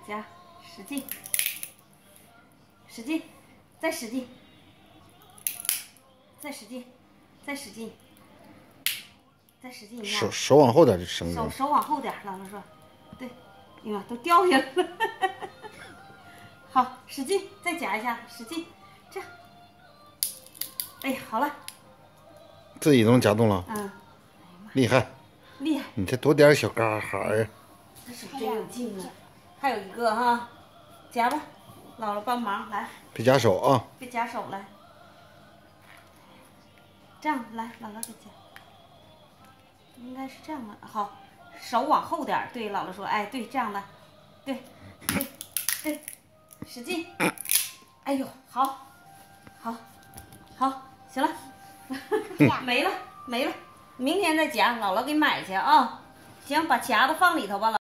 夹，使劲，使劲，再使劲，再使劲，再使劲，再使劲一下。 手往后点就绳子。 手往后点，姥姥说，对，哎呀，都掉下来了。好，使劲，再夹一下，使劲，这样。哎呀，好了。 自己都能夹动了。 嗯。 厉害。 厉害。 你这多点小嘎哈呀。 这手真有劲啊！还有一个哈，夹吧，姥姥帮忙来。 别夹手啊！ 别夹手来。这样来，姥姥给夹。应该是这样的，好，手往后点。对，姥姥说，哎，对，这样的，对，对，对，使劲。哎呦，好，好，好，行了，没了，没了，明天再夹，姥姥给买去啊。行，把夹子放里头吧，姥。